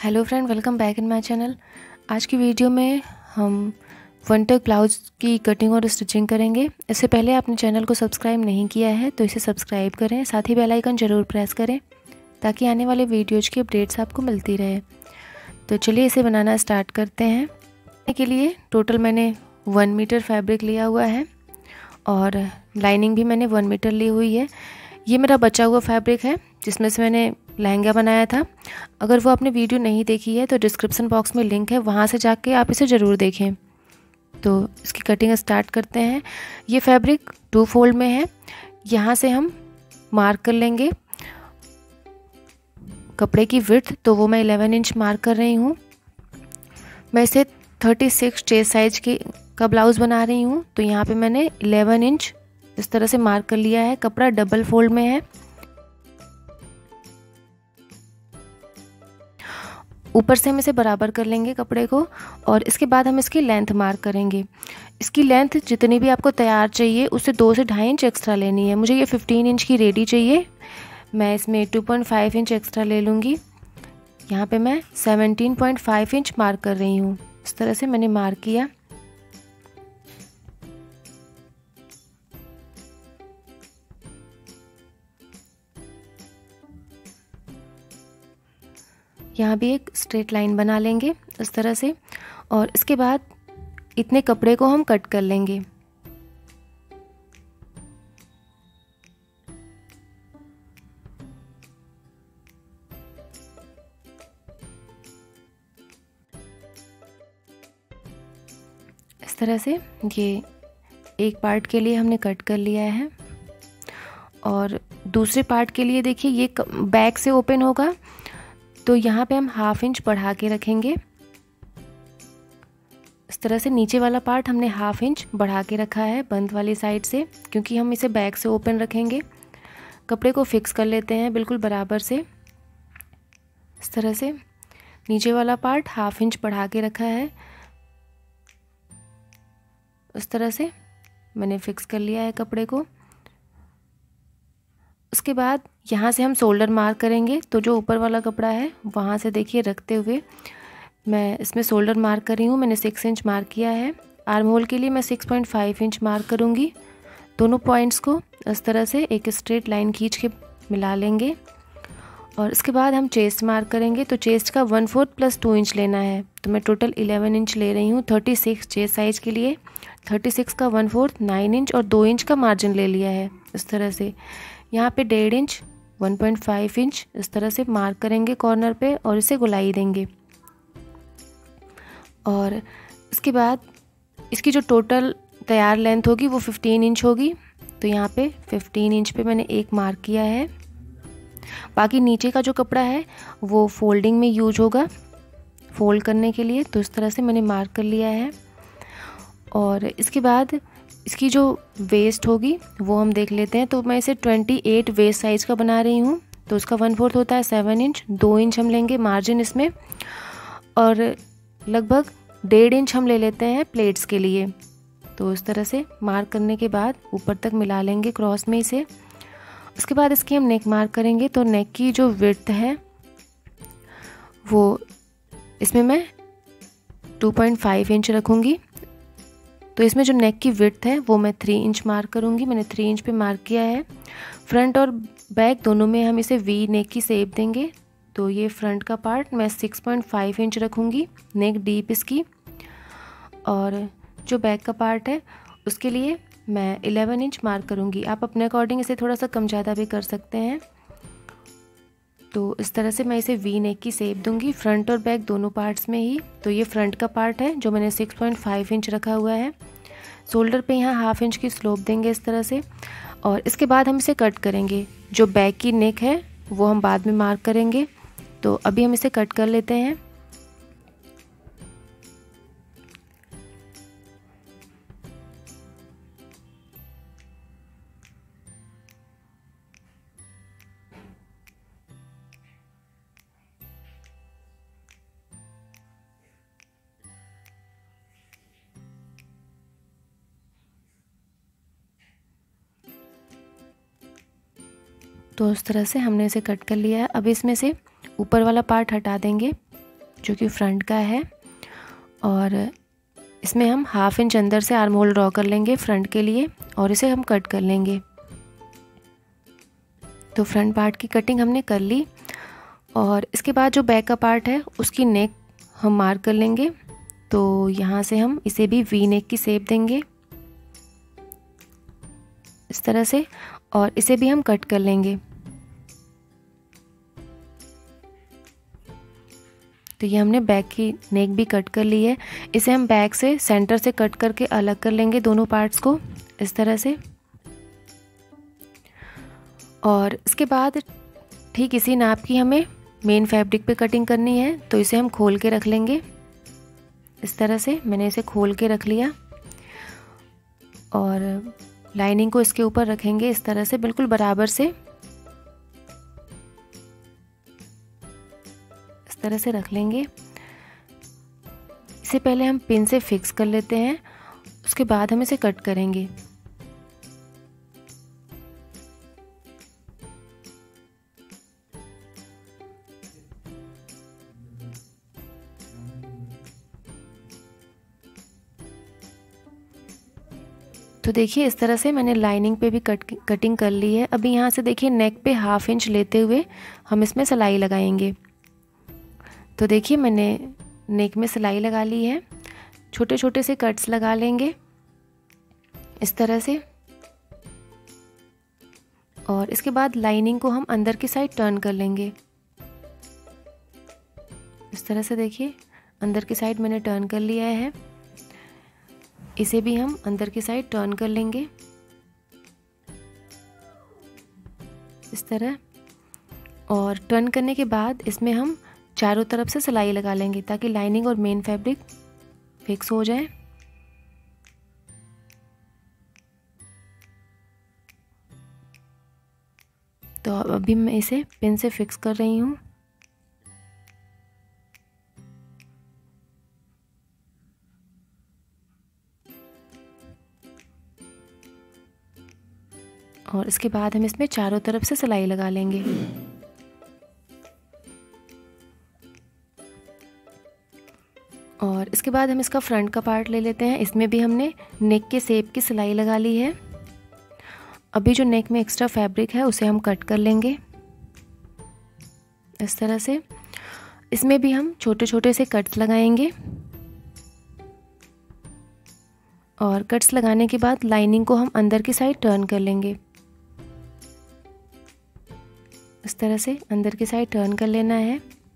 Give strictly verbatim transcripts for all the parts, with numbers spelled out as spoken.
Hello friend, welcome back in my channel. आज की video में हम विंटर ब्लाउज की कटिंग और स्टिचिंग करेंगे। इससे पहले आपने चैनल को सब्सक्राइब नहीं किया है तो इसे सब्सक्राइब करें, साथ ही बेल आइकन ज़रूर प्रेस करें ताकि आने वाले वीडियोज़ की अपडेट्स आपको मिलती रहे। तो चलिए इसे बनाना स्टार्ट करते हैं। के लिए टोटल मैंने वन मीटर फैब्रिक लिया हुआ है और लाइनिंग भी मैंने वन मीटर ली हुई है। ये मेरा बचा हुआ फैब्रिक है जिसमें से मैंने लहंगा बनाया था। अगर वो आपने वीडियो नहीं देखी है तो डिस्क्रिप्शन बॉक्स में लिंक है, वहाँ से जाके आप इसे ज़रूर देखें। तो इसकी कटिंग स्टार्ट करते हैं। ये फैब्रिक टू फोल्ड में है। यहाँ से हम मार्क कर लेंगे कपड़े की विड्थ, तो वो मैं इलेवन इंच मार्क कर रही हूँ। मैं इसे थर्टी सिक्स चेस्ट साइज की का ब्लाउज़ बना रही हूँ, तो यहाँ पे मैंने इलेवन इंच इस तरह से मार्क कर लिया है। कपड़ा डबल फोल्ड में है। ऊपर से हम इसे बराबर कर लेंगे कपड़े को और इसके बाद हम इसकी लेंथ मार्क करेंगे। इसकी लेंथ जितनी भी आपको तैयार चाहिए उससे दो से ढाई इंच एक्स्ट्रा लेनी है। मुझे ये फिफ्टीन इंच की रेडी चाहिए, मैं इसमें two point five inch extra ले लूँगी। यहाँ पे मैं seventeen point five inch mark कर रही हूँ। इस तरह से मैंने मार्क किया। यहाँ भी एक स्ट्रेट लाइन बना लेंगे इस तरह से और इसके बाद इतने कपड़े को हम कट कर लेंगे। इस तरह से ये एक पार्ट के लिए हमने कट कर लिया है और दूसरे पार्ट के लिए देखिए ये बैक से ओपन होगा, तो यहाँ पे हम हाफ इंच बढ़ा के रखेंगे। इस तरह से नीचे वाला पार्ट हमने हाफ इंच बढ़ा के रखा है बंद वाली साइड से, क्योंकि हम इसे बैक से ओपन रखेंगे। कपड़े को फिक्स कर लेते हैं बिल्कुल बराबर से। इस तरह से नीचे वाला पार्ट हाफ इंच बढ़ा के रखा है। इस तरह से मैंने फिक्स कर लिया है कपड़े को। उसके बाद यहाँ से हम शोल्डर मार्क करेंगे, तो जो ऊपर वाला कपड़ा है वहाँ से देखिए रखते हुए मैं इसमें शोल्डर मार्क कर रही हूँ। मैंने सिक्स इंच मार्क किया है। आर्म होल के लिए मैं six point five inch mark करूँगी। दोनों पॉइंट्स को इस तरह से एक स्ट्रेट लाइन खींच के मिला लेंगे और इसके बाद हम चेस्ट मार्क करेंगे। तो चेस्ट का one fourth plus two inch लेना है, तो मैं टोटल इलेवन इंच ले रही हूँ। थर्टी सिक्स चेस्ट साइज़ के लिए थर्टी सिक्स का वन फोर्थ नाइन इंच और दो इंच का मार्जिन ले लिया है। इस तरह से यहाँ पे डेढ़ inch one point five inch इस तरह से मार्क करेंगे कॉर्नर पे और इसे गुलाई देंगे। और इसके बाद इसकी जो टोटल तैयार लेंथ होगी वो फिफ्टीन इंच होगी, तो यहाँ पे फिफ्टीन इंच पे मैंने एक मार्क किया है। बाकी नीचे का जो कपड़ा है वो फोल्डिंग में यूज होगा फोल्ड करने के लिए, तो इस तरह से मैंने मार्क कर लिया है। और इसके बाद इसकी जो वेस्ट होगी वो हम देख लेते हैं। तो मैं इसे ट्वेंटी एट वेस्ट साइज़ का बना रही हूँ, तो उसका वन फोर्थ होता है सेवन इंच। दो इंच हम लेंगे मार्जिन इसमें और लगभग डेढ़ इंच हम ले लेते हैं प्लेट्स के लिए। तो इस तरह से मार्क करने के बाद ऊपर तक मिला लेंगे क्रॉस में इसे। उसके बाद इसकी हम नेक मार्क करेंगे। तो नेक की जो विड्थ है वो इसमें मैं टू पॉइंट फाइव इंच रखूँगी। तो इसमें जो नेक की विड्थ है वो मैं थ्री इंच मार्क करूँगी। मैंने थ्री इंच पे मार्क किया है। फ्रंट और बैक दोनों में हम इसे वी नेक की शेप देंगे। तो ये फ्रंट का पार्ट मैं सिक्स पॉइंट फाइव इंच रखूँगी, नेक डीप इसकी। और जो बैक का पार्ट है उसके लिए मैं इलेवन इंच मार्क करूँगी। आप अपने अकॉर्डिंग इसे थोड़ा सा कम ज़्यादा भी कर सकते हैं। तो इस तरह से मैं इसे वी नेक की शेप दूंगी फ्रंट और बैक दोनों पार्ट्स में ही। तो ये फ्रंट का पार्ट है जो मैंने सिक्स पॉइंट फाइव इंच रखा हुआ है। शोल्डर पे यहाँ हाफ इंच की स्लोप देंगे इस तरह से और इसके बाद हम इसे कट करेंगे। जो बैक की नेक है वो हम बाद में मार्क करेंगे, तो अभी हम इसे कट कर लेते हैं। तो इस तरह से हमने इसे कट कर लिया है। अब इसमें से ऊपर वाला पार्ट हटा देंगे जो कि फ्रंट का है, और इसमें हम हाफ इंच अंदर से आर्म होल ड्रॉ कर लेंगे फ्रंट के लिए और इसे हम कट कर लेंगे। तो फ्रंट पार्ट की कटिंग हमने कर ली और इसके बाद जो बैक का पार्ट है उसकी नेक हम मार्क कर लेंगे। तो यहाँ से हम इसे भी वी नेक की शेप देंगे इस तरह से, और इसे भी हम कट कर लेंगे। तो ये हमने बैक की नेक भी कट कर ली है। इसे हम बैक से सेंटर से कट करके अलग कर लेंगे दोनों पार्ट्स को इस तरह से। और इसके बाद ठीक इसी नाप की हमें मेन फैब्रिक पे कटिंग करनी है। तो इसे हम खोल के रख लेंगे इस तरह से। मैंने इसे खोल के रख लिया और लाइनिंग को इसके ऊपर रखेंगे इस तरह से, बिल्कुल बराबर से इस तरह से रख लेंगे। इसे पहले हम पिन से फिक्स कर लेते हैं, उसके बाद हम इसे कट करेंगे। तो देखिए इस तरह से मैंने लाइनिंग पे भी कट कटिंग कर ली है। अभी यहाँ से देखिए नेक पे हाफ इंच लेते हुए हम इसमें सिलाई लगाएंगे। तो देखिए मैंने नेक में सिलाई लगा ली है। छोटे छोटे से कट्स लगा लेंगे इस तरह से, और इसके बाद लाइनिंग को हम अंदर की साइड टर्न कर लेंगे इस तरह से। देखिए अंदर की साइड मैंने टर्न कर लिया है, इसे भी हम अंदर की साइड टर्न कर लेंगे इस तरह। और टर्न करने के बाद इसमें हम चारों तरफ से सिलाई लगा लेंगे ताकि लाइनिंग और मेन फैब्रिक फिक्स हो जाए। तो अभी मैं इसे पिन से फिक्स कर रही हूँ। और इसके बाद हम इसमें चारों तरफ से सिलाई लगा लेंगे। और इसके बाद हम इसका फ्रंट का पार्ट ले लेते हैं। इसमें भी हमने नेक के शेप की सिलाई लगा ली है। अभी जो नेक में एक्स्ट्रा फैब्रिक है उसे हम कट कर लेंगे इस तरह से। इसमें भी हम छोटे छोटे से कट्स लगाएंगे और कट्स लगाने के बाद लाइनिंग को हम अंदर की साइड टर्न कर लेंगे इस तरह से। अंदर की साइड टर्न कर लेना है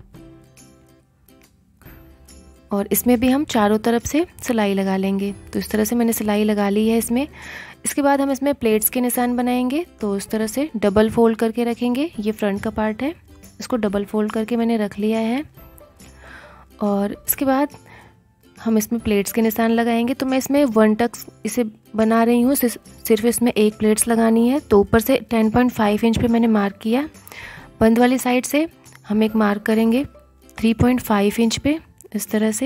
और इसमें भी हम चारों तरफ से सिलाई लगा लेंगे। तो इस तरह से मैंने सिलाई लगा ली है इसमें। इसके बाद हम इसमें प्लेट्स के निशान बनाएंगे। तो इस तरह से डबल फोल्ड करके रखेंगे। ये फ्रंट का पार्ट है, इसको डबल फोल्ड करके मैंने रख लिया है। और इसके बाद हम इसमें प्लेट्स के निशान लगाएंगे। तो मैं इसमें वन टक्स इसे बना रही हूँ, सिर्फ इसमें एक प्लेट्स लगानी है। तो ऊपर से टेन पॉइंट फाइव इंच पे मैंने मार्क किया। बंद वाली साइड से हम एक मार्क करेंगे थ्री पॉइंट फाइव इंच पे इस तरह से।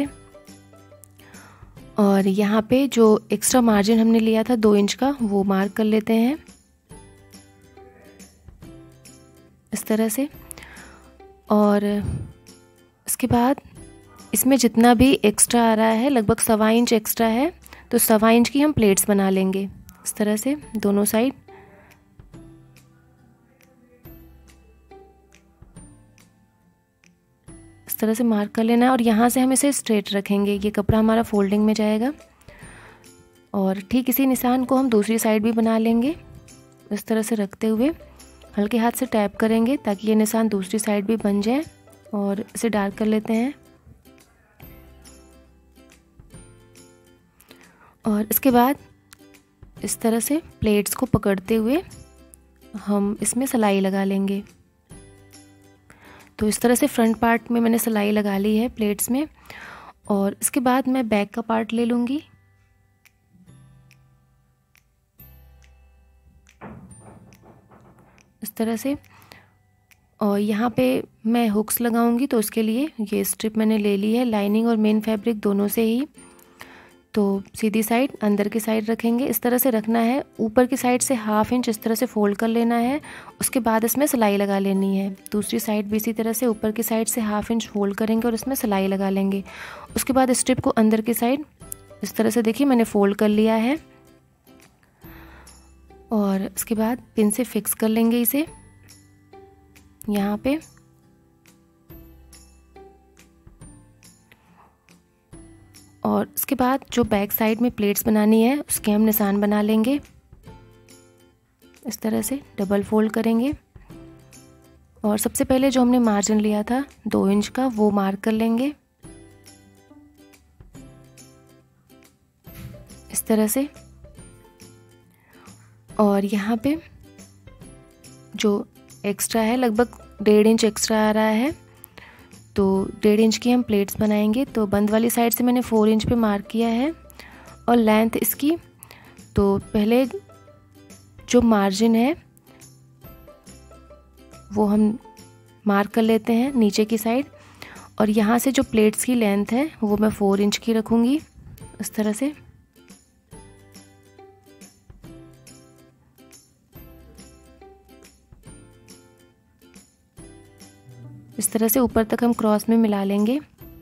और यहाँ पे जो एक्स्ट्रा मार्जिन हमने लिया था दो इंच का, वो मार्क कर लेते हैं इस तरह से। और इसके बाद इसमें जितना भी एक्स्ट्रा आ रहा है, लगभग सवा इंच एक्स्ट्रा है, तो सवा इंच की हम प्लेट्स बना लेंगे इस तरह से दोनों साइड। इस तरह से मार्क कर लेना है और यहाँ से हम इसे स्ट्रेट रखेंगे। ये कपड़ा हमारा फोल्डिंग में जाएगा। और ठीक इसी निशान को हम दूसरी साइड भी बना लेंगे इस तरह से रखते हुए। हल्के हाथ से टैप करेंगे ताकि ये निशान दूसरी साइड भी बन जाए। और इसे डार्क कर लेते हैं। और इसके बाद इस तरह से प्लेट्स को पकड़ते हुए हम इसमें सिलाई लगा लेंगे। तो इस तरह से फ्रंट पार्ट में मैंने सिलाई लगा ली है प्लेट्स में। और इसके बाद मैं बैक का पार्ट ले लूँगी। इस तरह से। और यहाँ पे मैं हुक्स लगाऊंगी, तो उसके लिए ये स्ट्रिप मैंने ले ली है, लाइनिंग और मेन फैब्रिक दोनों से ही। तो सीधी साइड अंदर की साइड रखेंगे, इस तरह से रखना है। ऊपर की साइड से हाफ इंच इस तरह से फोल्ड कर लेना है, उसके बाद इसमें सिलाई लगा लेनी है। दूसरी साइड भी इसी तरह से ऊपर की साइड से हाफ इंच फोल्ड करेंगे और इसमें सिलाई लगा लेंगे। उसके बाद स्ट्रिप को अंदर की साइड इस तरह से देखिए मैंने फोल्ड कर लिया है, और इसके बाद पिन से फिक्स कर लेंगे इसे यहाँ पे। और इसके बाद जो बैक साइड में प्लेट्स बनानी है उसके हम निशान बना लेंगे। इस तरह से डबल फोल्ड करेंगे और सबसे पहले जो हमने मार्जिन लिया था दो इंच का वो मार्क कर लेंगे इस तरह से। और यहाँ पे जो एक्स्ट्रा है लगभग डेढ़ इंच एक्स्ट्रा आ रहा है, तो डेढ़ इंच की हम प्लेट्स बनाएंगे। तो बंद वाली साइड से मैंने फोर इंच पे मार्क किया है और लेंथ इसकी, तो पहले जो मार्जिन है वो हम मार्क कर लेते हैं नीचे की साइड, और यहाँ से जो प्लेट्स की लेंथ है वो मैं फोर इंच की रखूँगी इस तरह से। इस तरह से ऊपर तक हम क्रॉस में मिला लेंगे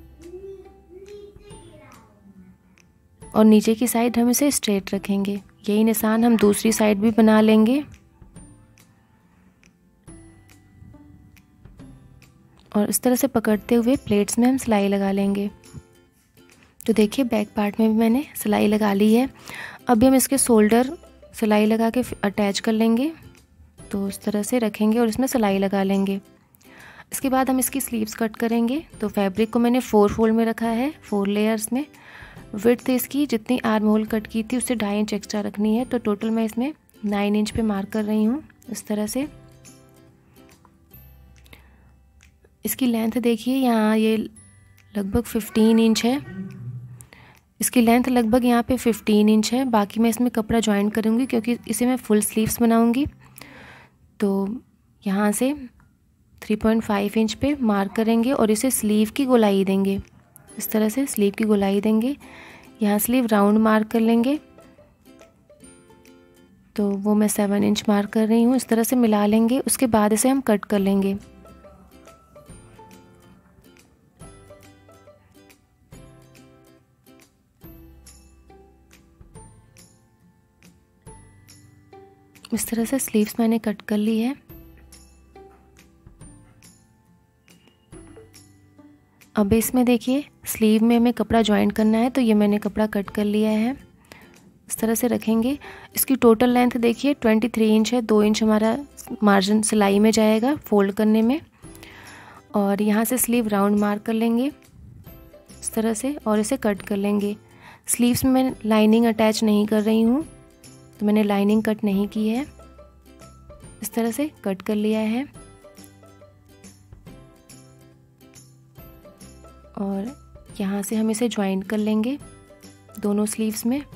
और नीचे की साइड हम इसे स्ट्रेट रखेंगे। यही निशान हम दूसरी साइड भी बना लेंगे और इस तरह से पकड़ते हुए प्लेट्स में हम सिलाई लगा लेंगे। तो देखिए बैक पार्ट में भी मैंने सिलाई लगा ली है। अभी हम इसके शोल्डर सिलाई लगा के अटैच कर लेंगे, तो इस तरह से रखेंगे और इसमें सिलाई लगा लेंगे। इसके बाद हम इसकी स्लीव्स कट करेंगे। तो फैब्रिक को मैंने फोर फोल्ड में रखा है, फोर लेयर्स में। विड्थ इसकी जितनी आर्म होल कट की थी उससे ढाई इंच एक्स्ट्रा रखनी है, तो टोटल मैं इसमें नाइन इंच पे मार्क कर रही हूँ इस तरह से। इसकी लेंथ देखिए यहाँ ये लगभग फिफ्टीन इंच है, इसकी लेंथ लगभग यहाँ पे फिफ्टीन इंच है। बाकी मैं इसमें कपड़ा ज्वाइन करूँगी क्योंकि इसे मैं फुल स्लीव्स बनाऊँगी। तो यहाँ से थ्री पॉइंट फाइव इंच पे मार्क करेंगे और इसे स्लीव की गोलाई देंगे इस तरह से, स्लीव की गोलाई देंगे। यहाँ स्लीव राउंड मार्क कर लेंगे, तो वो मैं सेवन इंच मार्क कर रही हूँ। इस तरह से मिला लेंगे, उसके बाद इसे हम कट कर लेंगे। इस तरह से स्लीव्स मैंने कट कर ली है। अब इसमें देखिए स्लीव में हमें कपड़ा ज्वाइन करना है, तो ये मैंने कपड़ा कट कर लिया है इस तरह से रखेंगे। इसकी टोटल लेंथ देखिए ट्वेंटी थ्री इंच है, दो इंच हमारा मार्जिन सिलाई में जाएगा फोल्ड करने में। और यहाँ से स्लीव राउंड मार्क कर लेंगे इस तरह से और इसे कट कर लेंगे। स्लीव्स में मैं लाइनिंग अटैच नहीं कर रही हूँ, तो मैंने लाइनिंग कट नहीं की है। इस तरह से कट कर लिया है और यहाँ से हम इसे ज्वाइन कर लेंगे दोनों स्लीव्स में।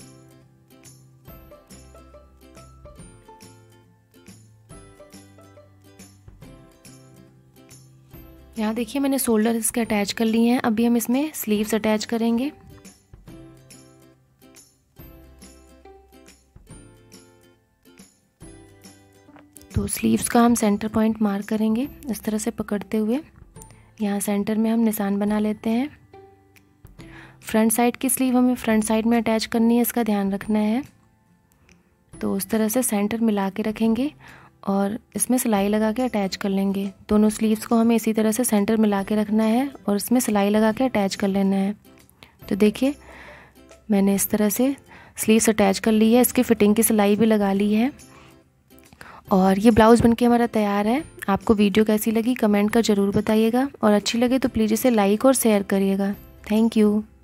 यहाँ देखिए मैंने शोल्डर इसके अटैच कर लिए हैं। अभी हम इसमें स्लीव्स अटैच करेंगे। तो स्लीव्स का हम सेंटर पॉइंट मार्क करेंगे इस तरह से पकड़ते हुए। यहाँ सेंटर में हम निशान बना लेते हैं। फ्रंट साइड की स्लीव हमें फ्रंट साइड में अटैच करनी है, इसका ध्यान रखना है। तो उस तरह से सेंटर मिला के रखेंगे और इसमें सिलाई लगा के अटैच कर लेंगे। दोनों स्लीव्स को हमें इसी तरह से सेंटर मिला के रखना है और इसमें सिलाई लगा के अटैच कर लेना है। तो देखिए मैंने इस तरह से स्लीव्स अटैच कर ली है, इसकी फिटिंग की सिलाई भी लगा ली है और ये ब्लाउज़ बनके हमारा तैयार है। आपको वीडियो कैसी लगी कमेंट कर ज़रूर बताइएगा और अच्छी लगे तो प्लीज़ इसे लाइक और शेयर करिएगा। Thank you.